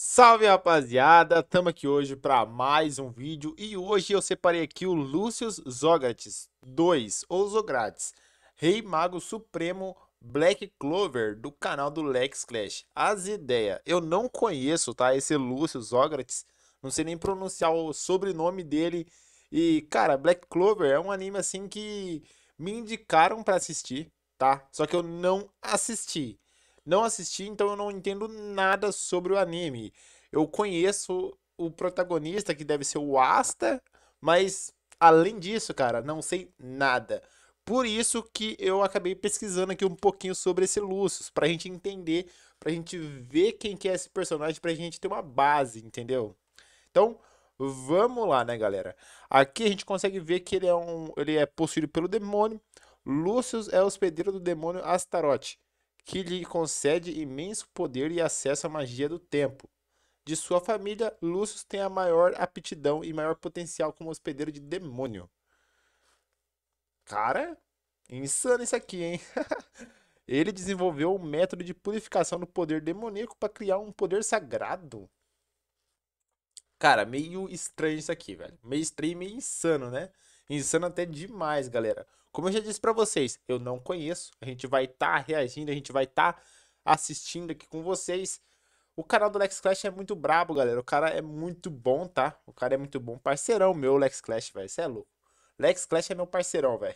Salve rapaziada, estamos aqui hoje para mais um vídeo e hoje eu separei aqui o Lucius Zogratis 2 ou Zogratis, Rei Mago Supremo Black Clover do canal do Lex Clash. As ideias, eu não conheço, tá? Esse Lucius Zogratis, não sei nem pronunciar o sobrenome dele e cara, Black Clover é um anime assim que me indicaram para assistir, tá? Só que eu não assisti. Não assisti, então eu não entendo nada sobre o anime. Eu conheço o protagonista, que deve ser o Asta, mas além disso, cara, não sei nada. Por isso que eu acabei pesquisando aqui um pouquinho sobre esse Lucius, pra gente entender, pra gente ver quem que é esse personagem, pra gente ter uma base, entendeu? Então, vamos lá, né, galera? Aqui a gente consegue ver que ele é possuído pelo demônio. Lucius é hospedeiro do demônio Astaroth, que lhe concede imenso poder e acesso à magia do tempo. De sua família, Lucius tem a maior aptidão e maior potencial como hospedeiro de demônio. Cara, insano isso aqui, hein? Ele desenvolveu um método de purificação do poder demoníaco para criar um poder sagrado. Cara, meio estranho isso aqui, velho. Meio estranho e meio insano, né? Insano até demais, galera. Como eu já disse pra vocês, eu não conheço. A gente vai estar reagindo, a gente vai estar assistindo aqui com vocês. O canal do Lex Clash é muito brabo, galera. O cara é muito bom, tá? O cara é muito bom. Parceirão meu, Lex Clash, velho. Cê é louco. Lex Clash é meu parceirão, velho.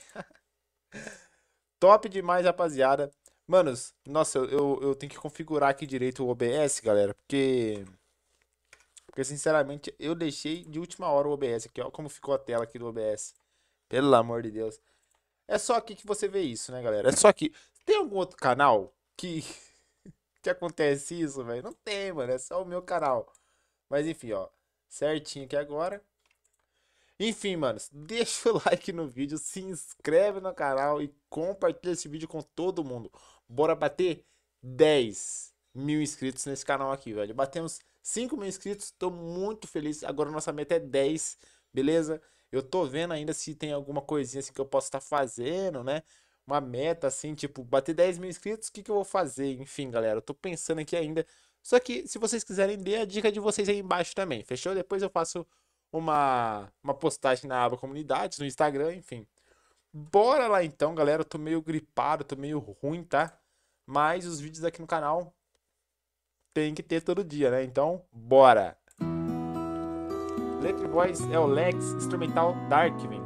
Top demais, rapaziada. Manos, nossa, eu tenho que configurar aqui direito o OBS, galera. Porque sinceramente, eu deixei de última hora o OBS aqui, ó. Como ficou a tela aqui do OBS. Pelo amor de Deus. É só aqui que você vê isso, né, galera? É só aqui. Tem algum outro canal que acontece isso, velho? Não tem, mano. É só o meu canal. Mas enfim, ó. Certinho aqui agora. Enfim, manos. Deixa o like no vídeo. Se inscreve no canal. E compartilha esse vídeo com todo mundo. Bora bater 10 mil inscritos nesse canal aqui, velho. Batemos 5 mil inscritos. Tô muito feliz. Agora nossa meta é 10. Beleza? Eu tô vendo ainda se tem alguma coisinha assim que eu posso estar fazendo, né? Uma meta assim, tipo, bater 10 mil inscritos, o que que eu vou fazer? Enfim, galera, eu tô pensando aqui ainda. Só que, se vocês quiserem, dê a dica de vocês aí embaixo também, fechou? Depois eu faço uma postagem na aba comunidades, no Instagram, enfim. Bora lá então, galera. Eu tô meio gripado, tô meio ruim, tá? Mas os vídeos aqui no canal tem que ter todo dia, né? Então, bora! Letra Voice é o Lex, instrumental Darkwing.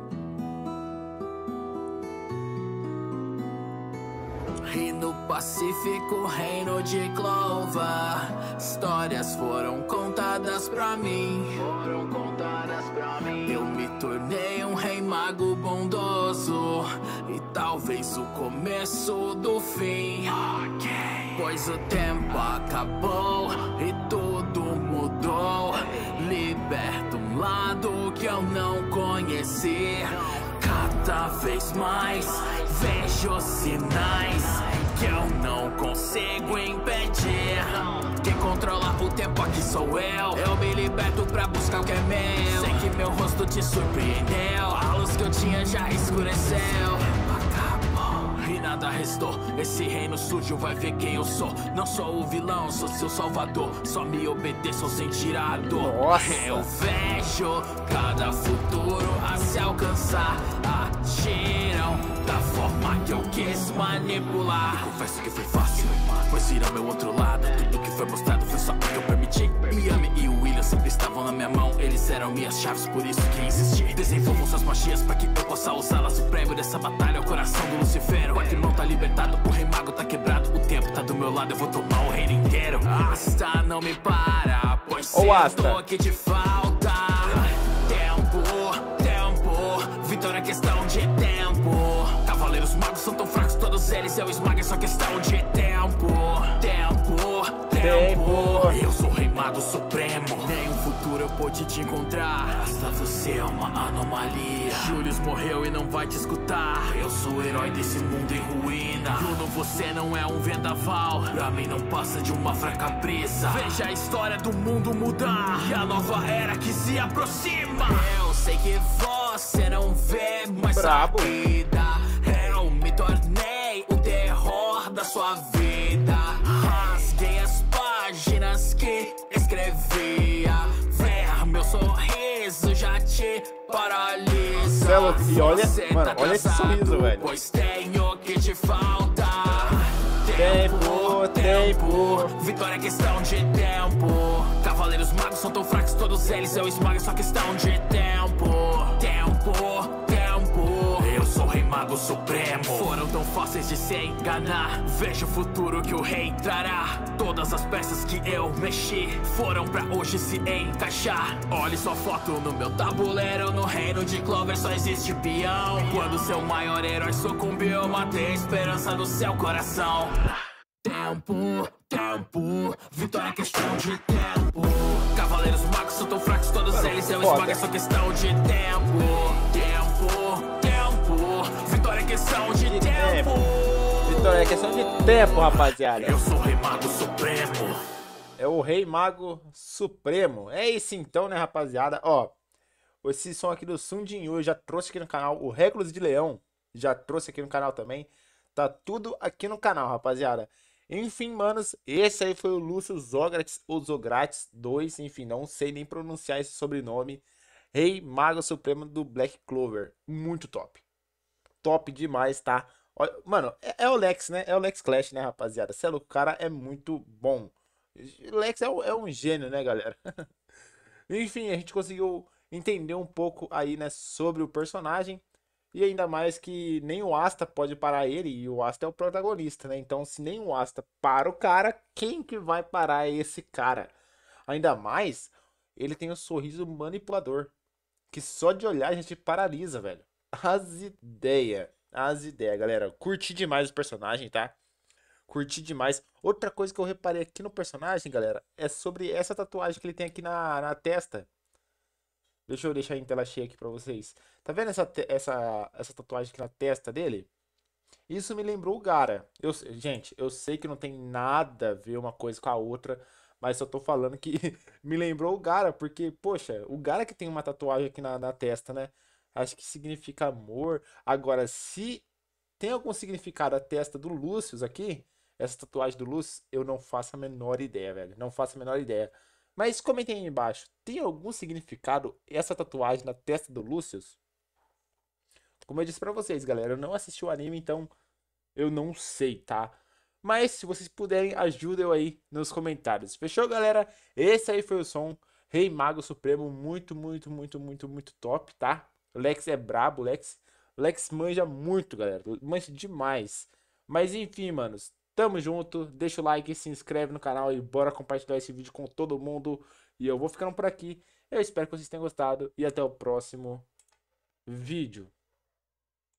E no Pacífico, reino de Clover, histórias foram contadas pra mim. Eu me tornei um rei mago bondoso, e talvez o começo do fim. Pois o tempo acabou e tudo mudou. Liberto um lado que eu não conheci. Cada vez mais vejo sinais que eu não consigo impedir. Quem controla o tempo aqui sou eu. Eu me liberto pra buscar o que é meu. Sei que meu rosto te surpreendeu. A luz que eu tinha já escureceu. E nada restou, esse reino sujo vai ver quem eu sou. Não sou o vilão, sou seu salvador. Só me obedeçam sem tirar a dor. Nossa. Eu vejo cada futuro a se alcançar. Agiram da forma que eu quis manipular. E confesso que foi fácil, pois viram meu outro lado. Tudo que foi mostrado foi só porque eu permiti. Miami e o William sempre estavam na minha mão. Eles eram minhas chaves, por isso que insisti. Desenvolvam suas magias pra que eu possa usá-las. O prêmio dessa batalha é o coração do Lucifero. O irmão tá libertado, o rei mago tá quebrado. O tempo tá do meu lado, eu vou tomar o reino inteiro. Asta não me para, pois sinto que te falta tempo, vitória é questão de tempo. Cavaleiros magos são tão fracos, todos eles eu esmago, é só questão de tempo. Eu sou o rei mago supremo. Nem o futuro eu pude te encontrar. Asta, você é uma anomalia. Julius morreu e não vai te escutar. Eu sou o herói desse mundo em ruína. Bruno, você não é um vendaval. Pra mim não passa de uma fraca brisa. Veja a história do mundo mudar e a nova era que se aproxima. Eu sei que você não vê mais Brabo. saída. Eu me tornei o terror da sua vida. Rasguei as páginas que escrevia. Ver meu sorriso já te paralisa. E olha, Você mano, tá olha esse atrasado, sorriso, velho. pois tenho que te falta. Tempo. Vitória é questão de tempo. Cavaleiros magos são tão fracos, todos eles eu esmago, é só questão de tempo. Eu sou o Rei Mago Supremo. Foram tão fáceis de se enganar. Vejo o futuro que o rei trará. Todas as peças que eu mexi foram pra hoje se encaixar. Olhe sua foto no meu tabuleiro. No reino de Clover só existe peão. Quando seu maior herói sucumbiu, eu matei a esperança no seu coração. Tempo, vitória é questão de tempo. Cavaleiros magos são tão fracos, todos eles eu esmago, é só questão de tempo. Vitória é questão de tempo. Vitória é questão de tempo, rapaziada. Eu sou o Rei Mago Supremo. É o Rei Mago Supremo. É isso então, né, rapaziada? Ó, esse som aqui do Sun Jinwoo eu já trouxe aqui no canal. O Réculos de Leão já trouxe aqui no canal também. Tá tudo aqui no canal, rapaziada. Enfim, manos, esse aí foi o Lúcio Zogratis, ou Zogratis 2, enfim, não sei nem pronunciar esse sobrenome. Rei Mago Supremo do Black Clover. Muito top. Top demais, tá? Olha, mano, é o Lex, né? É o Lex Clash, né, rapaziada? Cê é louco, o cara é muito bom. O Lex é um gênio, né, galera? Enfim, a gente conseguiu entender um pouco aí, né, sobre o personagem. E ainda mais que nem o Asta pode parar ele, e o Asta é o protagonista, né? Então, se nem o Asta para o cara, quem que vai parar esse cara? Ainda mais, ele tem um sorriso manipulador, que só de olhar a gente paralisa, velho. As ideias, galera. Curti demais o personagem, tá? Curti demais. Outra coisa que eu reparei aqui no personagem, galera, é sobre essa tatuagem que ele tem aqui na testa. Deixa eu deixar em tela cheia aqui pra vocês. Tá vendo essa tatuagem aqui na testa dele? Isso me lembrou o Gaara. Gente, eu sei que não tem nada a ver uma coisa com a outra, mas só tô falando que me lembrou o Gaara, porque, poxa, o Gaara que tem uma tatuagem aqui na testa, né? Acho que significa amor. Agora, se tem algum significado a testa do Lúcio aqui, essa tatuagem do Lúcio, eu não faço a menor ideia, velho. Não faço a menor ideia. Mas comentem aí embaixo, tem algum significado essa tatuagem na testa do Lúcio? Como eu disse pra vocês, galera, eu não assisti o anime, então eu não sei, tá? Mas se vocês puderem, ajudem eu aí nos comentários. Fechou, galera? Esse aí foi o som. Rei Mago Supremo, muito top, tá? O Lex é brabo, o Lex manja muito, galera. Manja demais. Mas enfim, manos. Tamo junto. Deixa o like, se inscreve no canal e bora compartilhar esse vídeo com todo mundo. E eu vou ficando por aqui. Eu espero que vocês tenham gostado. E até o próximo vídeo.